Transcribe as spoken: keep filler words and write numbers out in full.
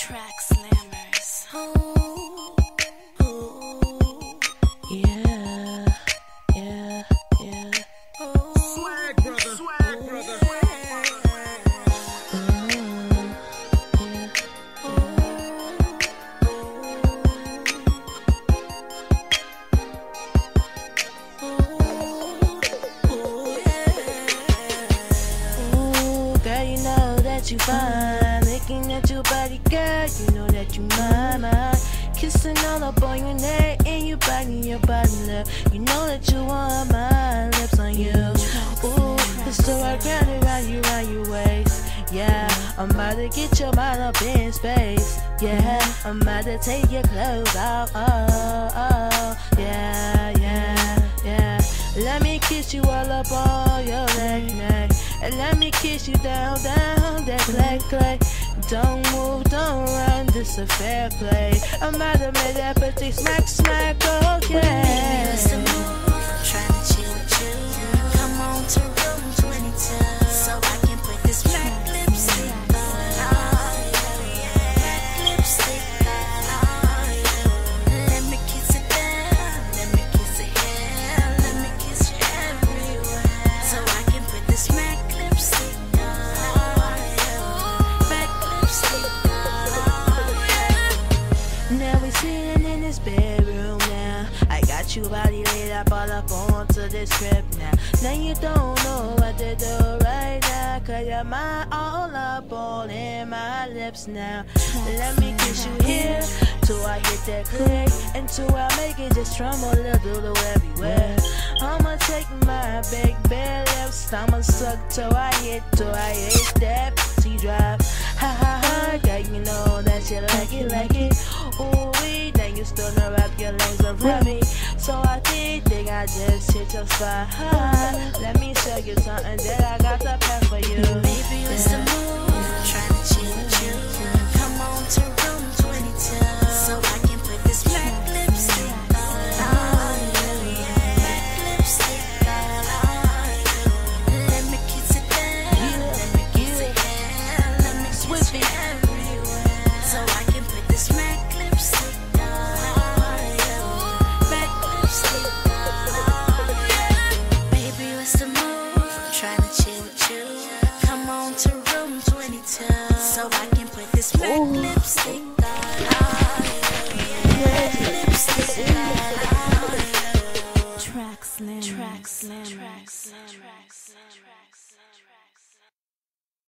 Track slammers. Ooh, ooh, yeah, yeah, yeah. Ooh, Swag brother, swag brother. You fine, looking at your body, girl. You know that you mine, mine. Kissing all up on your neck and your body, your body, love. You know that you want my lips on you. Ooh, it's so I grab it around you, around your waist. Yeah, I'm about to get your mind up in space. Yeah, I'm about to take your clothes off. Oh, oh, yeah, yeah, yeah. Let me kiss you all up on your neck, neck. And let me kiss you down, down that black clay. Don't move, don't run, this a fair play. I'm out to make that pretty smack, smack, oh yeah. What's the move? Trying to chill with you. Come on to room twenty-two, so I can put this black lipstick on. Black lipstick on. Let me kiss it down, let me kiss it here, let me kiss you everywhere, so I can put this black lipstick on. Black lipstick on. Now we sitting in this bedroom now. I got you body laid up all up onto this crib now. Now you don't know what to do right now, cause you're my all up all in my lips now. Let me kiss you here till I get that click, until I make it just tremble a little everywhere. I'ma take my big bad lips, I'ma suck till I hit, till I hit that pussy drop. Ha ha ha, girl, you know that you like it, like it. Ooh, we, now you still know wrap your legs around me. So I did think I just hit your spot. Ha, let me show you something that I got to pack for you. Baby, what's the move? Trying to chill with you. Come on to room twenty-two, so I can put this black lipstick on. Black lipstick on. Let me kiss it down, let me kiss it here, let me kiss it everywhere, so I can put this black lipstick on. Black lipstick on. Baby, what's the move? Trying to chill with you. Come on to room twenty-two.